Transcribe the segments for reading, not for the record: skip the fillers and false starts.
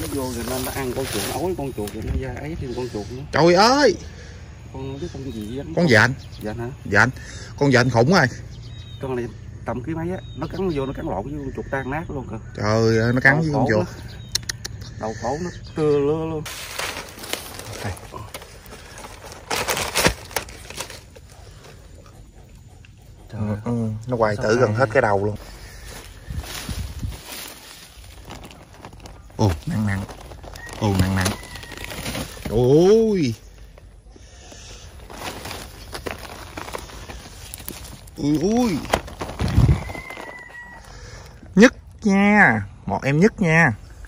Nó vô rồi nó ăn con chuột, nó ói con chuột rồi nó ra ấy thêm con chuột nữa. Trời ơi, Con gì vậy? con dện. Dện hả? Dện, con dện khủng rồi. Con này tầm ký mấy á, nó cắn vô, nó cắn lộn với con chuột tan nát luôn kìa. Trời ơi, nó cắn với con chuột. Đầu cổ nó tưa lưa luôn. Nó hoài tử gần hết cái đầu luôn. Ồ, nặng nặng. Ồ, nặng nặng. Ôi. Ui ui. Nhất nha. Một em nhất nha.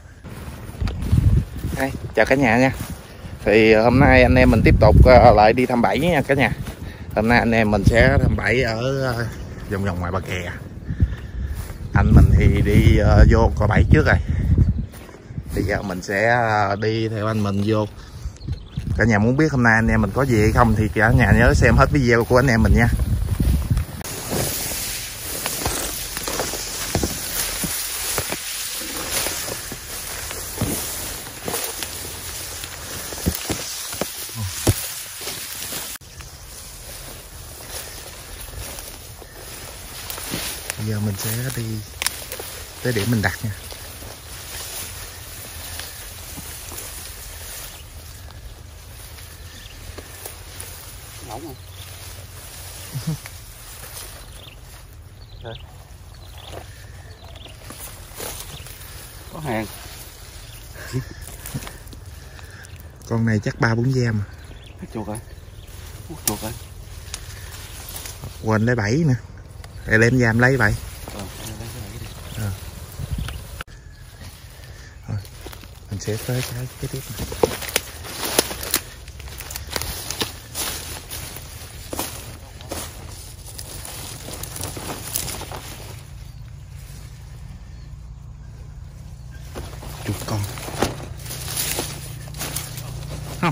Đây, chào cả nhà nha. Thì hôm nay anh em mình tiếp tục lại đi thăm bẫy nha cả nhà. Hôm nay anh em mình sẽ thăm bẫy ở vòng vòng ngoài bờ kè. Anh mình thì đi vô coi bẫy trước rồi. Bây giờ mình sẽ đi theo anh mình vô. Cả nhà muốn biết hôm nay anh em mình có gì hay không thì cả nhà nhớ xem hết video của anh em mình nha. Bây giờ mình sẽ đi tới điểm mình đặt nha. Nóng không? Có hàng. Con này chắc 3-4 gram. Chuột rồi. Chuột rồi. Quên lấy bẫy nữa. Để lên giam lấy vậy. Rồi, mình sẽ tới cái tiếp này. Chuột con. Không.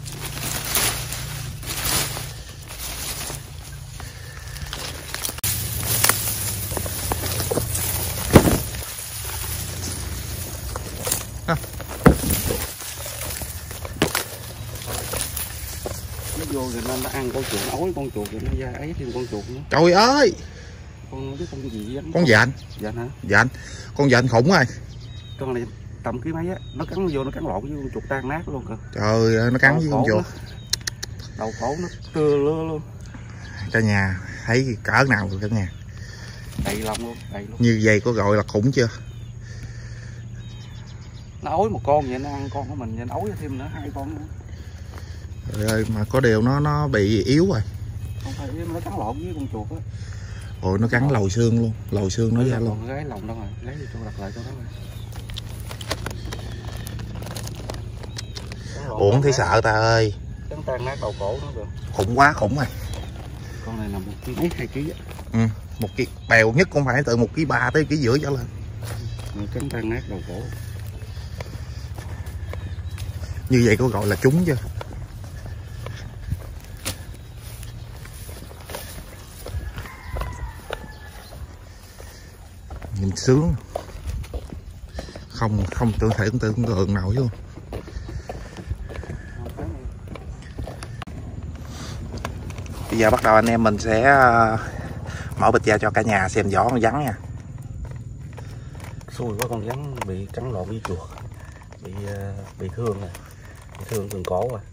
Nó vô rồi nó ăn con chuột, nó ói con chuột rồi nó ra ấy thêm con chuột nữa. Trời ơi, Con gì vậy? con dện. Dện hả? Dện, con dện khủng rồi. Con này tầm ký mấy á, nó cắn vô, nó cắn lộn với con chuột tan nát luôn kìa. Trời ơi, nó cắn với con chuột. Đầu cổ nó tưa lưa luôn. Cả nhà thấy cỡ nào rồi cả nhà. Đầy lông luôn, đầy luôn. Như vậy có gọi là khủng chưa? Nó ói một con vậy, nó ăn con của mình vậy, nó ói thêm nữa 2 con nữa. Trời ơi, mà có điều nó bị yếu rồi. Không phải, nó cắn lộn với con chuột á. Ôi, nó cắn lồi xương luôn, lồi xương nó ra luôn. Cái lòng đâu rồi, lấy cho đặt lại cho nó rồi. Uổng thấy sợ ta ơi. Cắn tan nát đầu cổ nó được. Khủng quá, khủng rồi. Con này là 1 kg mấy 2 kg á. 1 kg bèo nhất cũng phải từ 1,3 kg tới 1,5 kg trở lên. Cắn tan nát đầu cổ. Như vậy có gọi là trúng chưa? Nhìn sướng. Không tưởng tượng nổi luôn. Bây giờ bắt đầu anh em mình sẽ mở bịch ra cho cả nhà xem vỏ con rắn nha. Xui quá, con rắn bị cắn lộn với chuột, bị thương này, bị thương phần cổ rồi.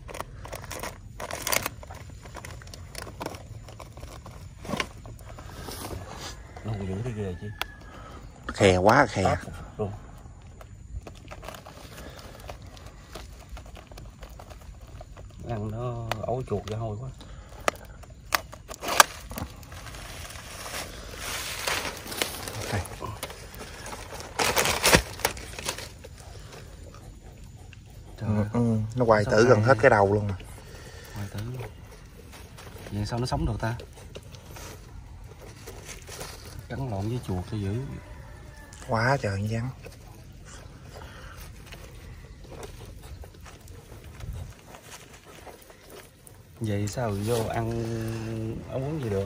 Nó không giữ cái ghê chứ. Khè quá khè. Luôn. Ăn nó ấu chuột ra hôi quá. Nó hoài tử gần hết cái đầu luôn. Hoài tử. Vậy sao nó sống được ta? Cắn lộn với chuột cho dữ. Quá trời rắn. Vậy sao vô ăn ống uống gì được?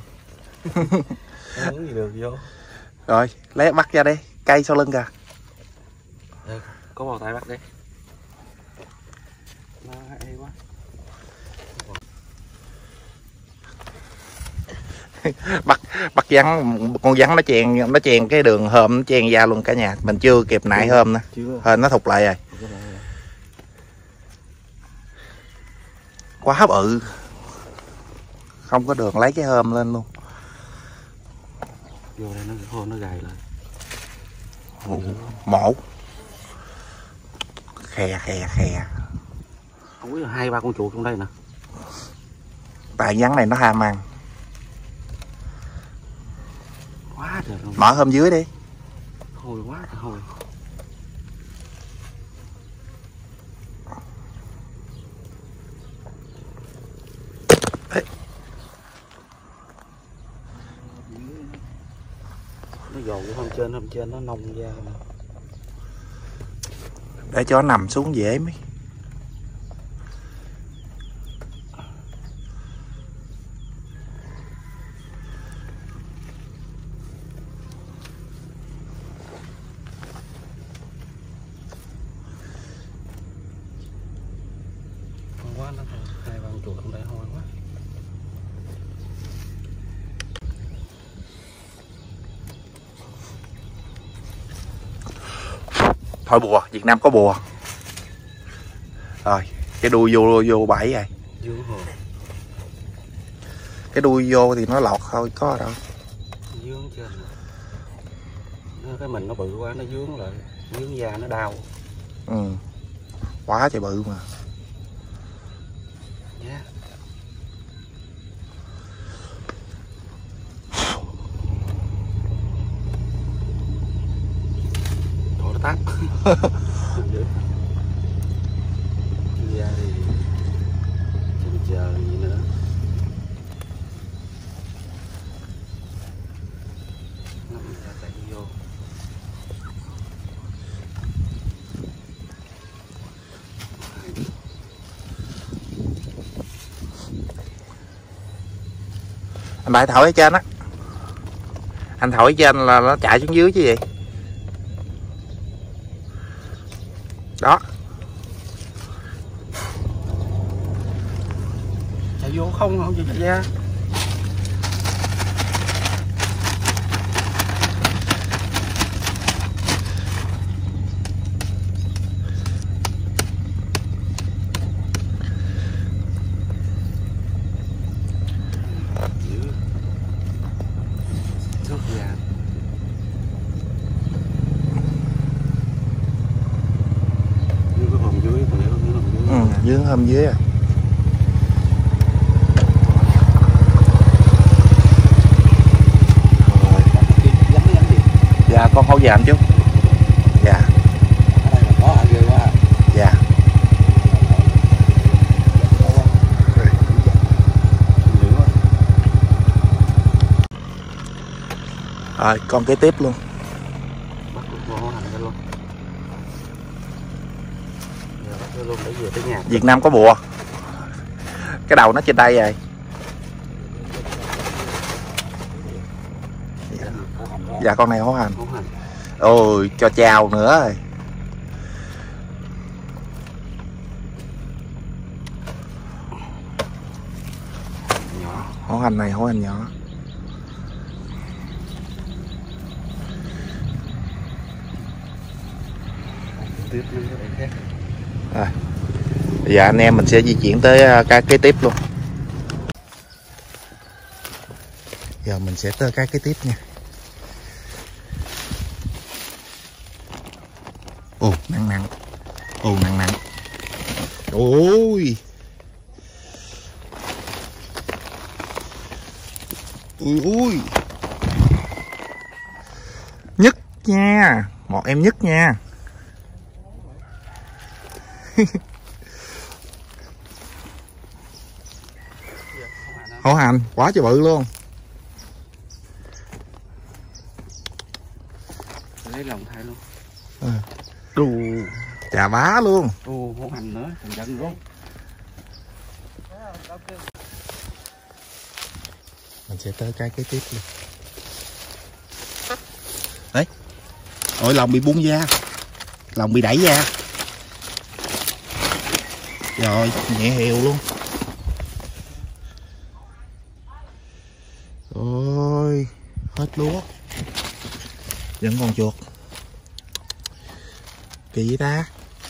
Ăn uống gì được vô. Rồi lấy bắt ra đi, cây sau lưng kìa. có bò tay bắt đi. Nó hay quá. bắt rắn, con rắn nó chèn cái đường hôm nó chèn ra luôn cả nhà, mình chưa kịp nại hôm nữa, hơi nó thụt lại rồi. Quá bự, không có đường lấy cái hôm lên luôn. Vô đây nó gầy lại. Mổ khè. Không biết là 2-3 con chuột trong đây nè. Tại rắn này nó ham ăn. Quá trời luôn. Mở hôm dưới đi. Hôi quá trời hôi. Nó dồn cái hôm trên nó nông ra nè. Để cho nó nằm xuống dễ mấy. Quá nó 2-3 con chuột trong đây hôi quá. Thôi bùa, Việt Nam có bùa. Rồi, cái đuôi vô bẫy rồi. Cái đuôi vô thì nó lọt thôi, có đâu. Dướng trên. Cái mình nó bự quá, nó dướng lại, dướng da nó đau. Ừ. Quá trời bự mà. Yeah. Trời, nó táp. Da thì chờ gì nữa. Nó ra chạy vô. Anh Đại thổi ở trên á. Anh thổi ở trên là nó chạy xuống dưới chứ gì. Đó. Chạy vô không chịu chạy ra. Dướng hôm dưới à. Dạ con hổ vàng chú. Dạ. Ở đây là có ghê quá. Dạ. Rồi con kế tiếp luôn. Bắt luôn hổ hành luôn. Luôn để về tới nhà. Việt Nam có bùa. Cái đầu nó trên đây rồi. Dạ con này hổ hành. Ôi cho chào nữa rồi. Hổ hành này hổ hành nhỏ. Tiếp lên cái khác. Rồi. Bây giờ anh em mình sẽ di chuyển tới cái kế tiếp luôn. Giờ mình sẽ tới cái kế tiếp nha. Ồ nặng. Ồ nặng. Ôi. Ui. Nhất nha. Một em nhất nha. Hổ hành quá trời bự luôn. Lấy lòng thay luôn. Đù chà bá luôn. Hổ hành nữa, thằng giận luôn. Mình sẽ tới cái kế tiếp luôn. Đấy. Ôi lòng bị bung da. Lòng bị đẩy ra. Rồi nhẹ hiệu luôn. Ôi hết lúa. Vẫn còn chuột. Kỳ vậy ta.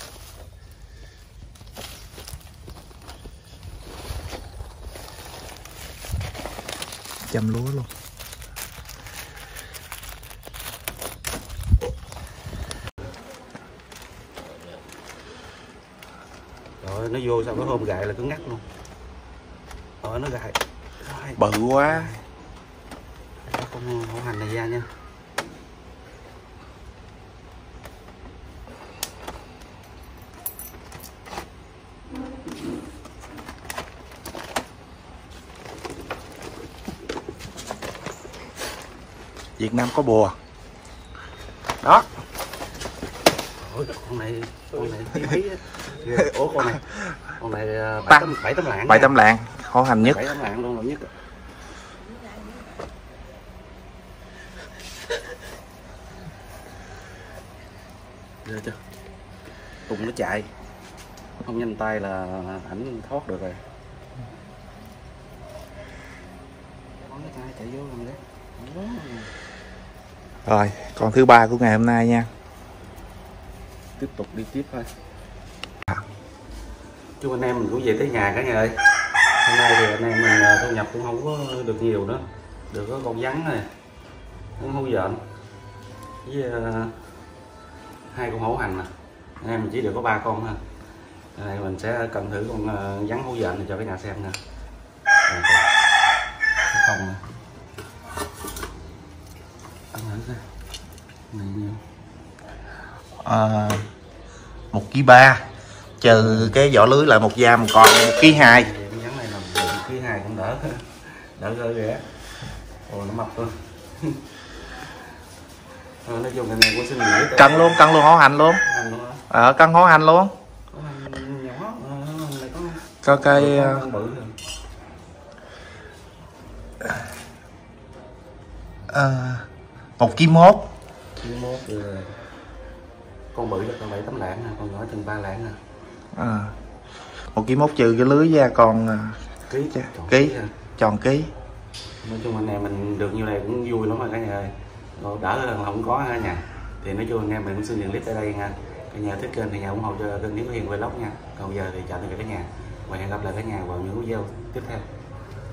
Chăm lúa luôn. Rồi nó vô sao cái hôm gại là cứ ngắt luôn. Rồi nó gại. Bự quá. Con hổ hành này ra nha. Việt Nam có bùa. Đó. Ôi, con này tí tí. Ủa con này 7 tấm lạng. 7 tấm lạng, hổ hành nhất. 7 tấm lạng luôn là nhất. Đưa chưa? Tùng nó chạy. Không nhanh tay là ảnh thoát được rồi. Chạy vô làm đấy. Rồi, con thứ ba của ngày hôm nay nha. Tiếp tục đi tiếp thôi. Chú anh em mình cũng về tới nhà cả nhà ơi. Hôm nay thì anh em mình thu nhập cũng không có được nhiều nữa. Được có con vắn này, con hưu dợn với 2 con hổ hành nè. Anh em mình chỉ được có 3 con thôi. Hôm nay mình sẽ cần thử con vắn hưu dợn này cho cả nhà xem nè. Không nè. Ăn thử coi. Này nhiêu? 1,3 kg. Trừ cái vỏ lưới lại 1 gram còn 1,2 kg. Cái vắn này là 1,2 kg cũng đỡ. Đỡ gơ kìa. Ồ nó mập luôn. Nói chung cái này cũng xin nghỉ. Cân luôn hổ hành luôn. Cân hổ hành luôn. Nhỏ này Có cây bự. 1,1 kg. Con bự là con 7 tấm lạng nè, con nhỏ chừng 3 lạng nè. 1,1 kg trừ cái lưới ra còn ký tròn ký. Nói chung anh em mình được như này cũng vui lắm rồi cả nhà ơi. Rồi đỡ hơn không có cả nhà. Thì nói chung anh em mình cũng xin dừng clip tại đây nha. Cả nhà thích kênh thì nhà ủng hộ cho kênh Hiếu Hiền Vlog nha. Còn giờ thì chào tạm biệt cả nhà và hẹn gặp lại cả nhà vào những video tiếp theo.